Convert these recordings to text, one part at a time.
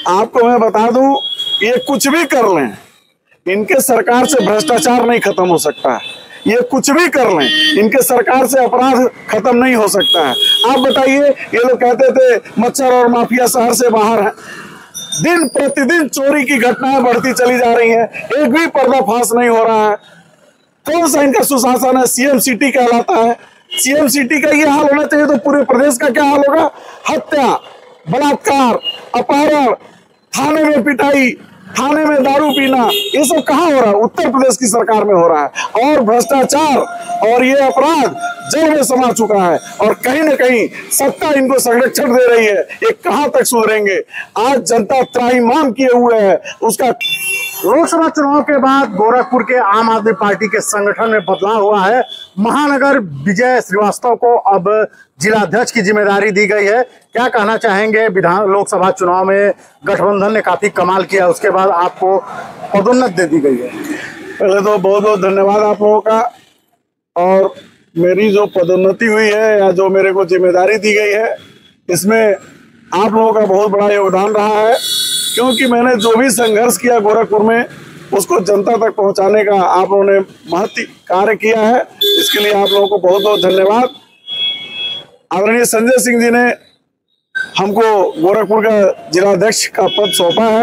आपको मैं बता दूं, ये कुछ भी कर लें, इनके सरकार से भ्रष्टाचार नहीं खत्म हो सकता है। ये कुछ भी कर लें, इनके सरकार से अपराध खत्म नहीं हो सकता है। आप बताइए, ये लोग कहते थे मच्छर और माफिया शहर से बाहर है। दिन प्रतिदिन चोरी की घटनाएं बढ़ती चली जा रही हैं, एक भी पर्दाफाश नहीं हो रहा है। कौन सा इनका सुशासन है? सीएम सिटी कहलाता है। सीएम सिटी का ये हाल होना चाहिए तो पूरे प्रदेश का क्या हाल होगा? हत्या, बलात्कार, अपहरण, थाने में पिटाई, थाने में दारू पीना, ये सब कहाँ हो रहा है? उत्तर प्रदेश की सरकार में हो रहा है। और भ्रष्टाचार और ये अपराध जड़ में समा चुका है और कहीं न कहीं सत्ता इनको संरक्षण दे रही है। ये कहाँ तक सुधरेंगे? आज जनता त्राहिमाम किए हुए है उसका। लोकसभा चुनाव के बाद गोरखपुर के आम आदमी पार्टी के संगठन में बदलाव हुआ है। महानगर विजय श्रीवास्तव को अब जिलाध्यक्ष की जिम्मेदारी दी गई है। क्या कहना चाहेंगे? लोकसभा चुनाव में गठबंधन ने काफी कमाल किया, उसके बाद आपको पदोन्नति दे दी गई है। पहले तो बहुत बहुत धन्यवाद आप लोगों का। और मेरी जो पदोन्नति हुई है या जो मेरे को जिम्मेदारी दी गई है, इसमें आप लोगों का बहुत बड़ा योगदान रहा है, क्योंकि मैंने जो भी संघर्ष किया गोरखपुर में उसको जनता तक पहुंचाने का आप लोगों ने महत्व कार्य किया है। इसके लिए आप लोगों को बहुत बहुत धन्यवाद। आदरणीय संजय सिंह जी ने हमको गोरखपुर का जिलाध्यक्ष का पद सौंपा है।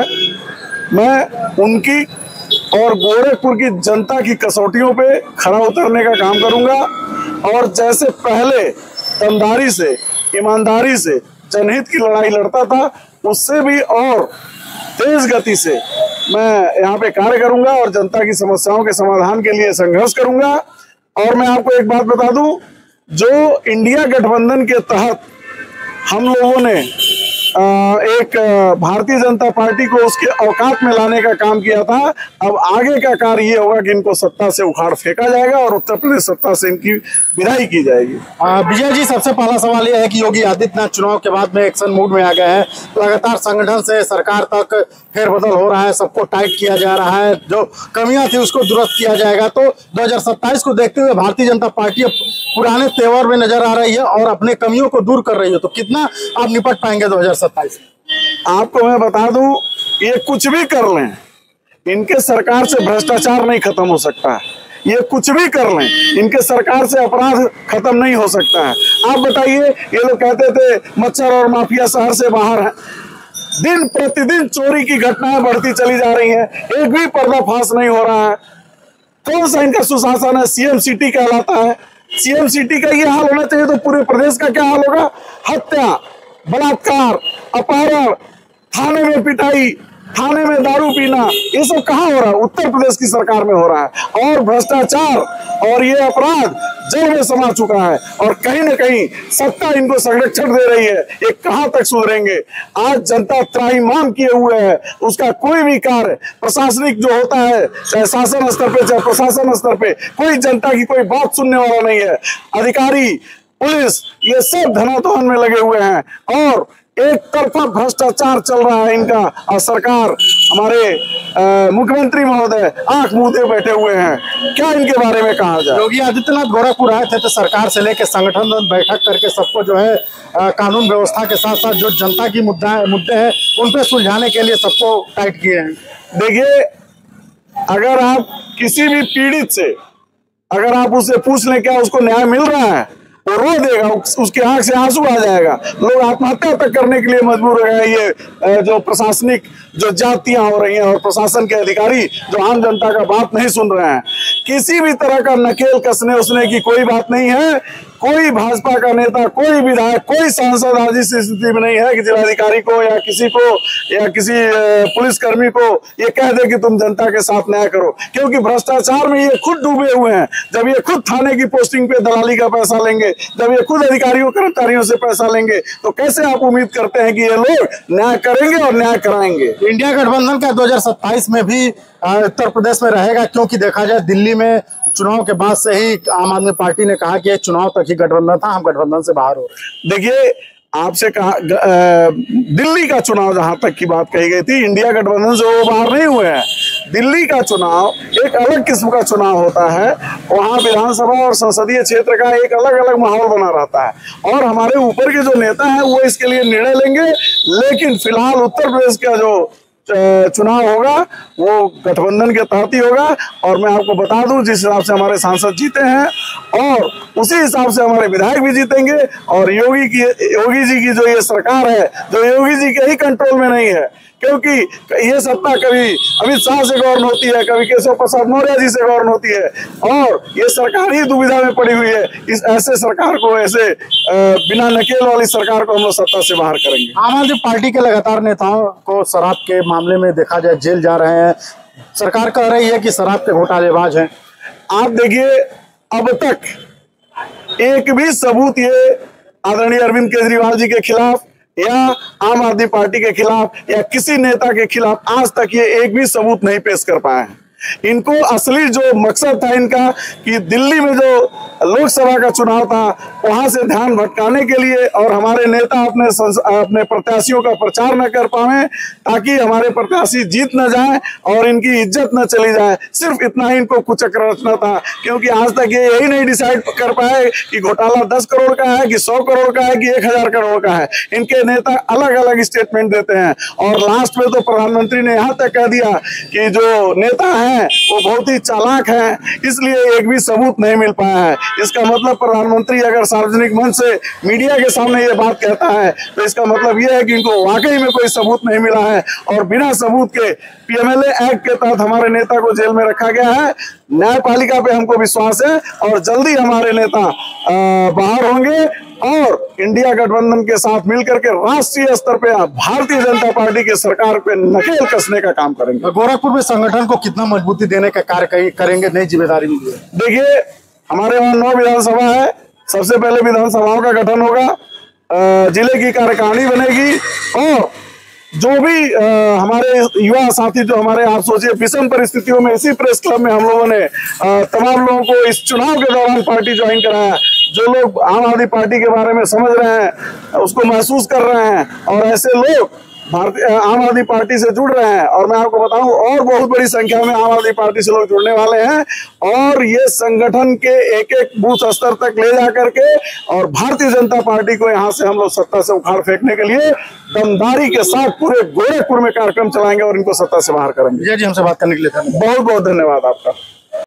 मैं उनकी और गोरखपुर की जनता की कसौटियों पे खरा उतरने का काम करूंगा और जैसे पहले ईमानदारी से ईमानदारी से जनहित की लड़ाई लड़ता था, उससे भी और तेज गति से मैं यहाँ पे कार्य करूंगा और जनता की समस्याओं के समाधान के लिए संघर्ष करूंगा। और मैं आपको एक बात बता दूं, जो इंडिया गठबंधन के तहत हम लोगों ने एक भारतीय जनता पार्टी को उसके औकात में लाने का काम किया था, अब आगे का कार्य ये होगा कि इनको सत्ता से उखाड़ फेंका जाएगा और उत्तर प्रदेश सत्ता से इनकी विदाई की जाएगी। विजय जी, सबसे पहला सवाल यह है कि योगी आदित्यनाथ चुनाव के बाद में एक्शन मूड में आ गए हैं। लगातार संगठन से सरकार तक फेरबदल हो रहा है, सबको टाइट किया जा रहा है, जो कमियां थी उसको दुरुस्त किया जाएगा। तो 2027 को देखते हुए भारतीय जनता पार्टी पुराने तेवर में नजर आ रही है और अपने कमियों को दूर कर रही है, तो कितना आप निपट पाएंगे 2027 में? आपको मैं बता दूं, ये कुछ भी कर लें, इनके सरकार से भ्रष्टाचार नहीं खत्म हो सकता है। ये कुछ भी कर लें, इनके सरकार से अपराध खत्म नहीं हो सकता है। आप बताइए, ये लोग कहते थे मच्छर और माफिया शहर से बाहर है। दिन प्रतिदिन चोरी की घटनाएं बढ़ती चली जा रही हैं, एक भी पर्दाफाश नहीं हो रहा है। कौन सा इनका सुशासन है? सीएम सिटी कहलाता है। सीएम सिटी का ये हाल होना चाहिए तो पूरे प्रदेश का क्या हाल होगा? हत्या, बलात्कार, अपहरण, थाने में पिटाई, थाने में दारू पीना, ये सब कहाँ हो रहा है? उत्तर प्रदेश की सरकार में हो रहा है। और भ्रष्टाचार और ये अपराध जड़ में समा चुका है और कहीं न कहीं सत्ता इनको संरक्षण दे रही है। ये कहाँ तक सुधरेंगे? आज जनता त्राहिमाम किए हुए है उसका कोई भी कार्य प्रशासनिक जो होता है, चाहे शासन स्तर पे चाहे प्रशासन स्तर पे, कोई जनता की कोई बात सुनने वाला नहीं है। अधिकारी, पुलिस, ये सब धनातोहन में लगे हुए हैं और एक तरफा भ्रष्टाचार चल रहा है इनका। और सरकार, हमारे मुख्यमंत्री महोदय आंख मूंदे बैठे हुए हैं। क्या इनके बारे में कहा जाए? योगी आदित्यनाथ गोरखपुर आए थे तो सरकार से लेकर संगठन बैठक करके सबको जो है कानून व्यवस्था के साथ साथ जो जनता की मुद्दे हैं उन पे सुलझाने के लिए सबको टाइट किए हैं। देखिए, अगर आप किसी भी पीड़ित से अगर आप उससे पूछ लें क्या उसको न्याय मिल रहा है, वो रो देगा, उसके आंख से आंसू आ जाएगा। लोग आत्महत्या तक करने के लिए मजबूर हो गए। ये जो प्रशासनिक जो जातियां हो रही हैं और प्रशासन के अधिकारी जो आम जनता का बात नहीं सुन रहे हैं, किसी भी तरह का नकेल कसने उसने की कोई बात नहीं है। कोई भाजपा का नेता, कोई विधायक, कोई सांसद आज इस स्थिति में नहीं है कि जिलाधिकारी को या किसी पुलिसकर्मी को ये कह दे कि तुम जनता के साथ न्याय करो, क्योंकि भ्रष्टाचार में ये खुद डूबे हुए हैं। जब ये खुद थाने की पोस्टिंग पे दलाली का पैसा लेंगे, जब ये खुद अधिकारियों कर्मचारियों से पैसा लेंगे, तो कैसे आप उम्मीद करते हैं कि ये लोग न्याय करेंगे और न्याय कराएंगे? इंडिया गठबंधन का 2027 में भी उत्तर प्रदेश में रहेगा, क्योंकि देखा जाए दिल्ली में चुनाव के बाद से ही आम आदमी पार्टी ने कहा कि चुनाव तक ही गठबंधन था, हम गठबंधन से बाहर हो रहे हैं। देखिए, आपसे कहा दिल्ली का चुनाव जहां तक की बात कही गई थी, इंडिया गठबंधन से वो बाहर नहीं हुए हैं। दिल्ली का चुनाव एक अलग किस्म का चुनाव होता है। वहाँ विधानसभा और संसदीय क्षेत्र का एक अलग अलग माहौल बना रहता है और हमारे ऊपर के जो नेता हैं वो इसके लिए निर्णय लेंगे। लेकिन फिलहाल उत्तर प्रदेश का जो चुनाव होगा वो गठबंधन के तहत ही होगा। और मैं आपको बता दूं, जिस हिसाब से हमारे सांसद जीते हैं और उसी हिसाब से हमारे विधायक भी जीतेंगे। और योगी जी की जो ये सरकार है, जो योगी जी के ही कंट्रोल में नहीं है, क्योंकि ये सत्ता कभी अमित शाह से गवर्न होती है, कभी केशव प्रसाद मौर्य जी से गवर्न होती है और ये सरकार ही दुविधा में पड़ी हुई है। इस ऐसे सरकार को, ऐसे बिना नकेल वाली सरकार को हम लोग सत्ता से बाहर करेंगे। आम आदमी पार्टी के लगातार नेताओं को शराब के मामले में देखा जाए जेल जा रहे हैं। सरकार कह रही है कि शराब के घोटालेबाज हैं। आप देखिए, अब तक एक भी सबूत ये आदरणीय अरविंद केजरीवाल जी के खिलाफ या आम आदमी पार्टी के खिलाफ या किसी नेता के खिलाफ आज तक ये एक भी सबूत नहीं पेश कर पाए हैं। इनको असली जो मकसद था इनका कि दिल्ली में जो लोकसभा का चुनाव था वहां से ध्यान भटकाने के लिए और हमारे नेता अपने प्रत्याशियों का प्रचार न कर पाए, ताकि हमारे प्रत्याशी जीत न जाए और इनकी इज्जत न चली जाए। सिर्फ इतना ही इनको कुचक रचना था, क्योंकि आज तक ये यही नहीं डिसाइड कर पाए कि घोटाला 10 करोड़ का है कि 100 करोड़ का है कि 1000 करोड़ का है। इनके नेता अलग अलग स्टेटमेंट देते हैं और लास्ट में तो प्रधानमंत्री ने यहाँ तक कह दिया कि जो नेता है वो बहुत ही चालाक है, इसलिए एक भी सबूत नहीं मिल पाया है। इसका मतलब प्रधानमंत्री अगर सार्वजनिक मंच से मीडिया के सामने ये बात कहता है तो इसका मतलब ये है कि इनको वाकई में कोई सबूत नहीं मिला है और बिना सबूत के पीएमएलए एक्ट के तहत हमारे नेता को जेल में रखा गया है। न्यायपालिका पे हमको विश्वास है और जल्दी हमारे नेता बाहर होंगे और इंडिया गठबंधन के साथ मिलकर के राष्ट्रीय स्तर पे भारतीय जनता पार्टी की सरकार पे नकेल कसने का काम करेंगे। गोरखपुर में संगठन को कितना मजबूती देने का कार्य करेंगे, नई जिम्मेदारी मिली है? देखिए, हमारे वहाँ 9 विधानसभा है। सबसे पहले विधानसभाओं का गठन होगा, जिले की कार्यकारिणी बनेगी और जो भी हमारे युवा साथी, जो हमारे, आप सोचिए विषम परिस्थितियों में इसी प्रेस क्लब में हम लोगों ने तमाम लोगों को इस चुनाव के दौरान पार्टी ज्वाइन कराया। जो लोग आम आदमी पार्टी के बारे में समझ रहे हैं, उसको महसूस कर रहे हैं और ऐसे लोग आम आदमी पार्टी से जुड़ रहे हैं। और मैं आपको बताऊं, और बहुत बड़ी संख्या में आम आदमी पार्टी से लोग जुड़ने वाले हैं और ये संगठन के एक एक बूथ स्तर तक ले जा करके और भारतीय जनता पार्टी को यहाँ से हम लोग सत्ता से उखाड़ फेंकने के लिए दमदारी के साथ पूरे गोरखपुर में कार्यक्रम चलाएंगे और इनको सत्ता से बाहर करेंगे। जी, हमसे बात करने के लिए बहुत बहुत धन्यवाद आपका।